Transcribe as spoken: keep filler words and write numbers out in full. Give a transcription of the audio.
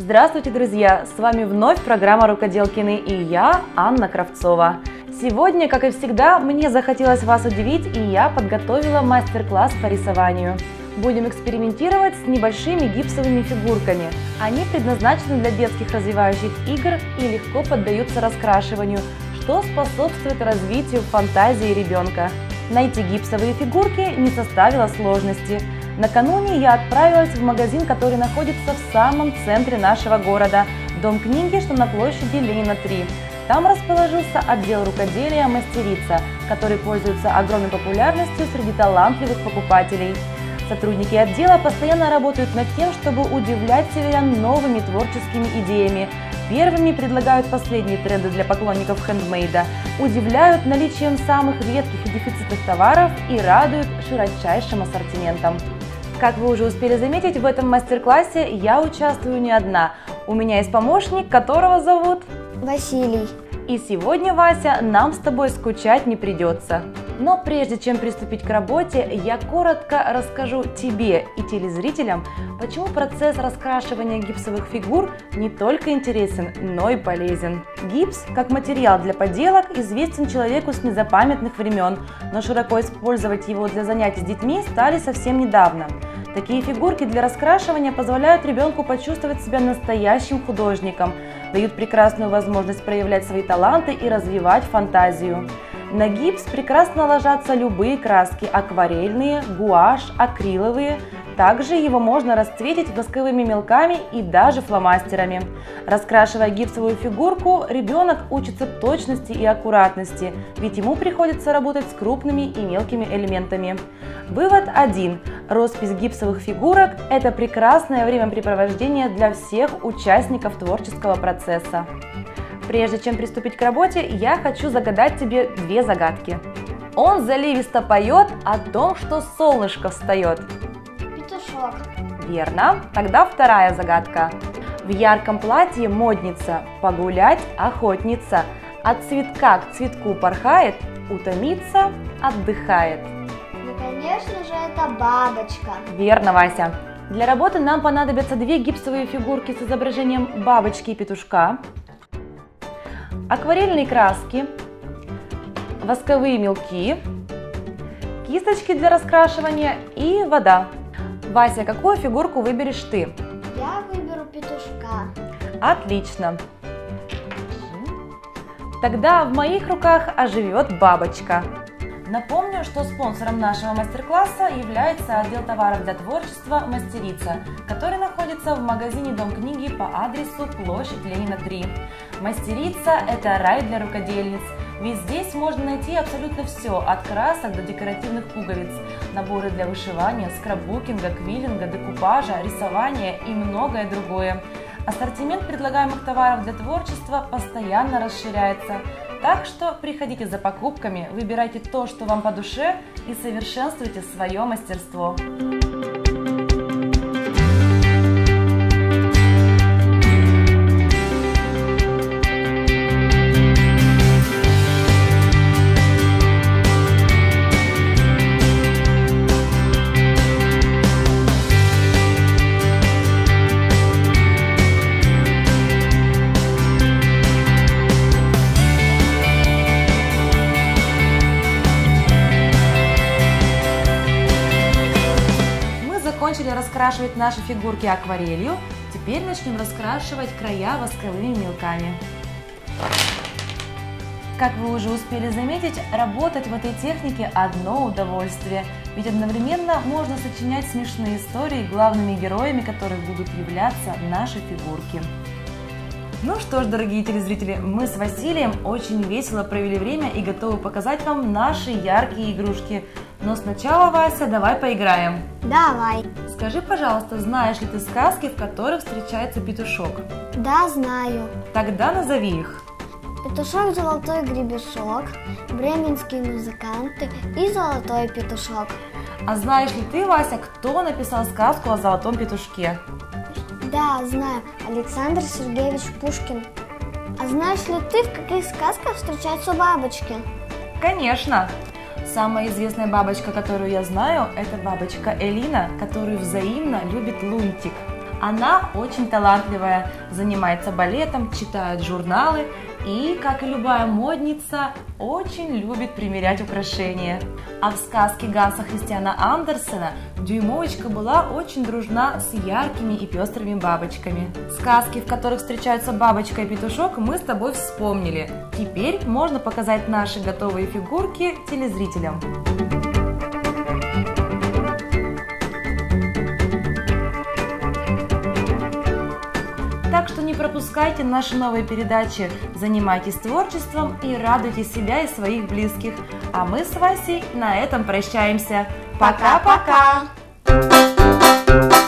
Здравствуйте, друзья! С вами вновь программа Рукоделкины и я, Анна Кравцова. Сегодня, как и всегда, мне захотелось вас удивить, и я подготовила мастер-класс по рисованию. Будем экспериментировать с небольшими гипсовыми фигурками. Они предназначены для детских развивающих игр и легко поддаются раскрашиванию, что способствует развитию фантазии ребенка. Найти гипсовые фигурки не составило сложности. Накануне я отправилась в магазин, который находится в самом центре нашего города, Дом книги, что на площади Ленина три. Там расположился отдел рукоделия «Мастерица», который пользуется огромной популярностью среди талантливых покупателей. Сотрудники отдела постоянно работают над тем, чтобы удивлять северян новыми творческими идеями. Первыми предлагают последние тренды для поклонников хендмейда, удивляют наличием самых редких и дефицитных товаров и радуют широчайшим ассортиментом. Как вы уже успели заметить, в этом мастер-классе я участвую не одна. У меня есть помощник, которого зовут Василий. И сегодня, Вася, нам с тобой скучать не придется. Но прежде чем приступить к работе, я коротко расскажу тебе и телезрителям, почему процесс раскрашивания гипсовых фигур не только интересен, но и полезен. Гипс, как материал для поделок, известен человеку с незапамятных времен, но широко использовать его для занятий с детьми стали совсем недавно. Такие фигурки для раскрашивания позволяют ребенку почувствовать себя настоящим художником, дают прекрасную возможность проявлять свои таланты и развивать фантазию. На гипс прекрасно ложатся любые краски – акварельные, гуашь, акриловые. Также его можно расцветить восковыми мелками и даже фломастерами. Раскрашивая гипсовую фигурку, ребенок учится точности и аккуратности, ведь ему приходится работать с крупными и мелкими элементами. Вывод один. Роспись гипсовых фигурок – это прекрасное времяпрепровождение для всех участников творческого процесса. Прежде чем приступить к работе, я хочу загадать тебе две загадки. Он заливисто поет о том, что солнышко встает. Петушок. Верно. Тогда вторая загадка. В ярком платье модница, погулять охотница, от цветка к цветку порхает, утомится, отдыхает. Ну, конечно же, это бабочка. Верно, Вася. Для работы нам понадобятся две гипсовые фигурки с изображением бабочки и петушка, акварельные краски, восковые мелки, кисточки для раскрашивания и вода. Вася, какую фигурку выберешь ты? Я выберу петушка. Отлично. Тогда в моих руках оживет бабочка. Напомню, что спонсором нашего мастер-класса является отдел товаров для творчества «Мастерица», который находится в магазине Дом книги по адресу площадь Ленина три. «Мастерица» – это рай для рукодельниц, ведь здесь можно найти абсолютно все, от красок до декоративных пуговиц, наборы для вышивания, скраббукинга, квиллинга, декупажа, рисования и многое другое. Ассортимент предлагаемых товаров для творчества постоянно расширяется. Так что приходите за покупками, выбирайте то, что вам по душе, и совершенствуйте свое мастерство. Закончили раскрашивать наши фигурки акварелью, теперь начнем раскрашивать края восковыми мелками. Как вы уже успели заметить, работать в этой технике одно удовольствие, ведь одновременно можно сочинять смешные истории, главными героями которых будут являться наши фигурки. Ну что ж, дорогие телезрители, мы с Василием очень весело провели время и готовы показать вам наши яркие игрушки. Но сначала, Вася, давай поиграем. Давай. Скажи, пожалуйста, знаешь ли ты сказки, в которых встречается петушок? Да, знаю. Тогда назови их. Петушок Золотой Гребешок, Бременские музыканты и Золотой петушок. А знаешь ли ты, Вася, кто написал сказку о золотом петушке? Да, знаю. Александр Сергеевич Пушкин. А знаешь ли ты, в каких сказках встречаются бабочки? Конечно. Самая известная бабочка, которую я знаю, это бабочка Элина, которую взаимно любит Лунтик. Она очень талантливая, занимается балетом, читает журналы и, как и любая модница, очень любит примерять украшения. А в сказке Ганса Христиана Андерсена Дюймовочка была очень дружна с яркими и пестрыми бабочками. Сказки, в которых встречаются бабочка и петушок, мы с тобой вспомнили. Теперь можно показать наши готовые фигурки телезрителям. Так что не пропускайте наши новые передачи, занимайтесь творчеством и радуйте себя и своих близких. А мы с Васей на этом прощаемся. Пока-пока!